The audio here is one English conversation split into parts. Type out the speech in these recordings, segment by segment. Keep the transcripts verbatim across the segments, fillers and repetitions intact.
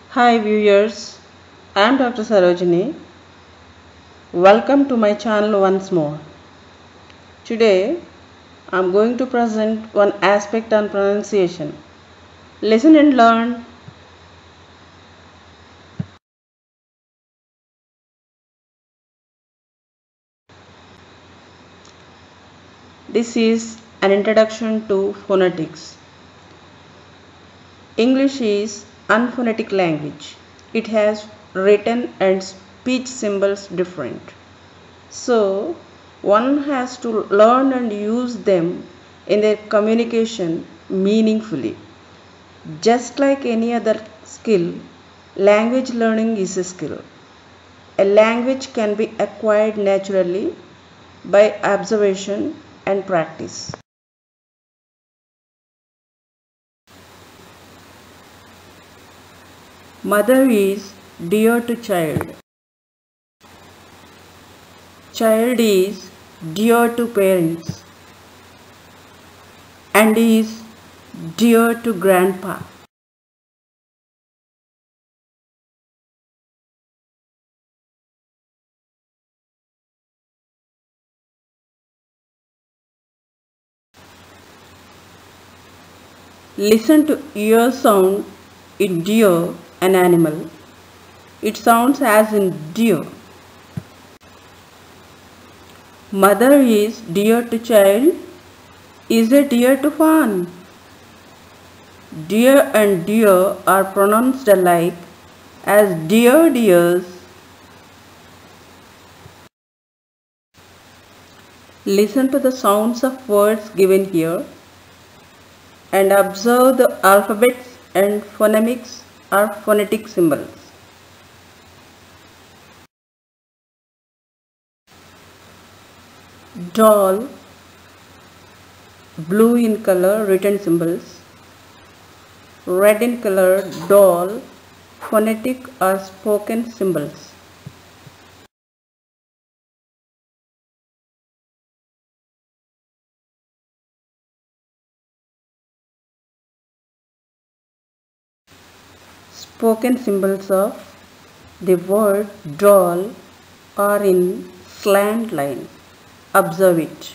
Hi viewers, I am Doctor Sarojini. Welcome to my channel once more. Today I am going to present one aspect on pronunciation. Listen and learn. This is an introduction to phonetics. English is unphonetic language. It has written and speech symbols different. So one has to learn and use them in their communication meaningfully. Just like any other skill, language learning is a skill. A language can be acquired naturally by observation and practice. Mother is dear to child. Child is dear to parents and is dear to grandpa. Listen to ear sound in deer, an animal. It sounds as in deer. Mother is dear to child is a deer to fawn. Deer and deer are pronounced alike as dear dears. Listen to the sounds of words given here and observe the alphabets and phonemics or phonetic symbols. Doll, blue in color, written symbols. Red in color, doll, phonetic or spoken symbols. Spoken symbols of the word doll are in slant line. Observe it.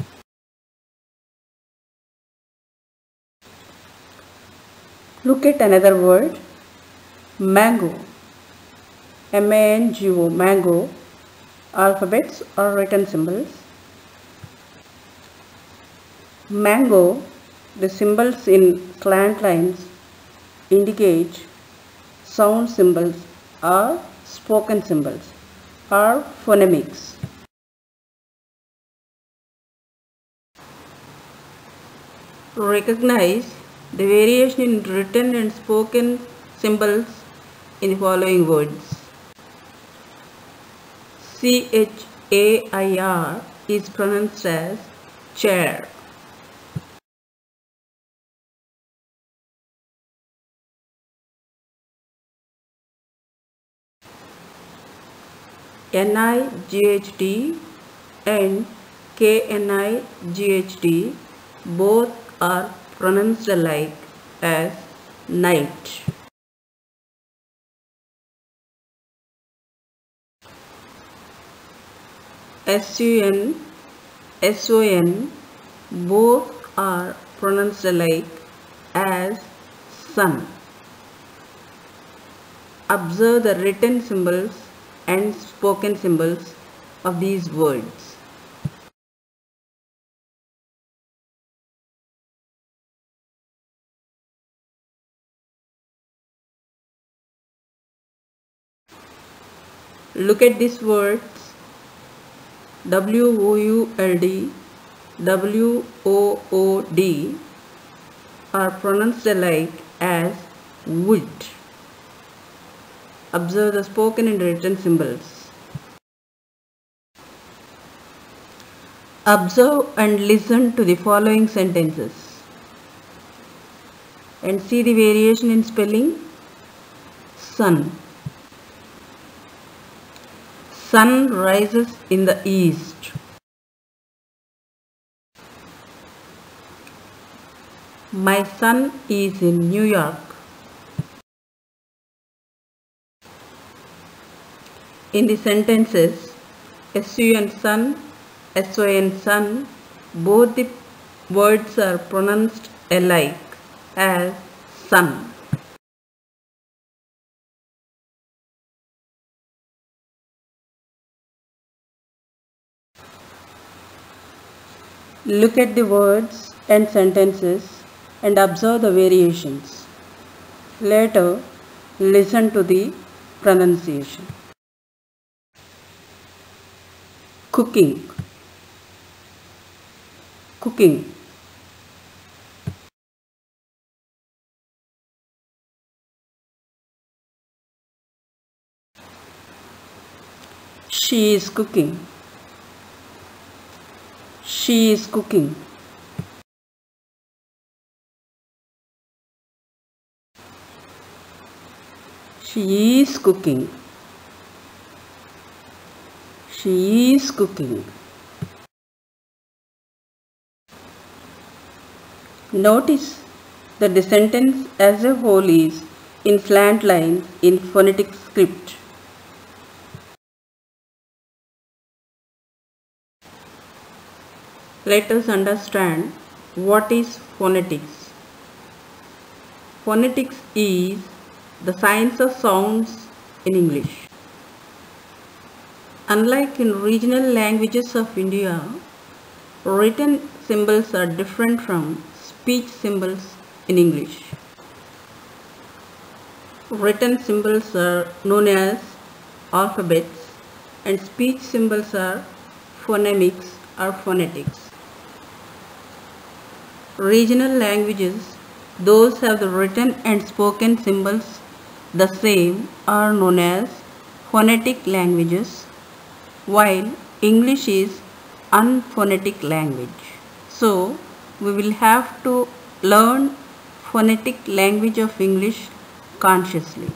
Look at another word, mango. M A N G O, mango. Alphabets or written symbols. Mango, the symbols in slant lines indicate sound symbols or spoken symbols or phonemics. Recognize the variation in written and spoken symbols in the following words. C H A I R is pronounced as chair. N I G H T and K N I G H T both are pronounced alike as night. S U N, S O N both are pronounced alike as sun. Observe the written symbols and spoken symbols of these words. Look at these words, W O U L D, W O O D are pronounced alike as wood. Observe the spoken and written symbols. Observe and listen to the following sentences and see the variation in spelling. Sun. Sun rises in the east. My son is in New York. In the sentences sun sun, son sun, both the words are pronounced alike as sun. Look at the words and sentences and observe the variations. Later, listen to the pronunciation. Cooking, cooking. She is cooking. She is cooking. She is cooking. She is cooking. Notice that the sentence as a whole is in slant lines in phonetic script. Let us understand what is phonetics. Phonetics is the science of sounds in English. Unlike in regional languages of India, written symbols are different from speech symbols in English. Written symbols are known as alphabets and speech symbols are phonemics or phonetics. Regional languages, those have the written and spoken symbols the same, are known as phonetic languages, while English is unphonetic language. So, we will have to learn phonetic language of English consciously.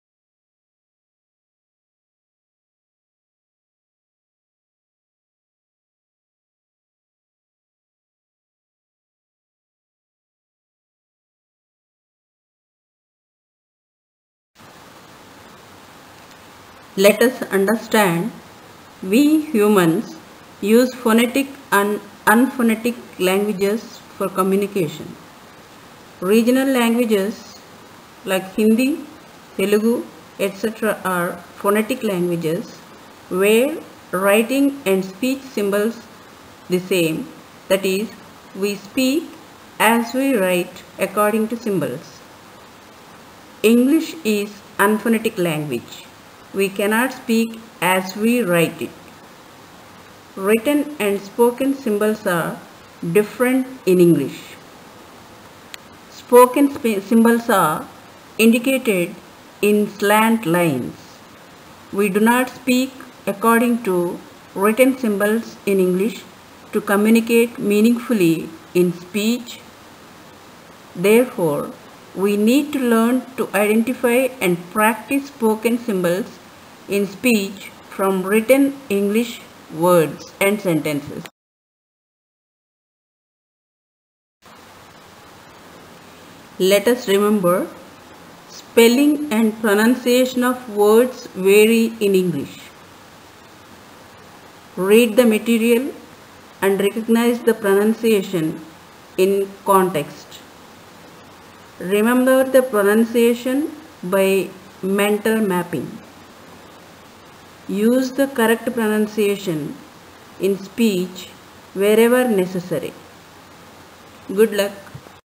Let us understand, we humans use phonetic and unphonetic languages for communication. Regional languages like Hindi, Telugu, et cetera are phonetic languages where writing and speech symbols the same, that is, we speak as we write according to symbols. English is unphonetic language. We cannot speak as we write it. Written and spoken symbols are different in English. Spoken symbols are indicated in slant lines. We do not speak according to written symbols in English to communicate meaningfully in speech. Therefore, we need to learn to identify and practice spoken symbols in speech from written English words and sentences. Let us remember, spelling and pronunciation of words vary in English. Read the material and recognize the pronunciation in context. Remember the pronunciation by mental mapping. Use the correct pronunciation in speech wherever necessary. Good luck.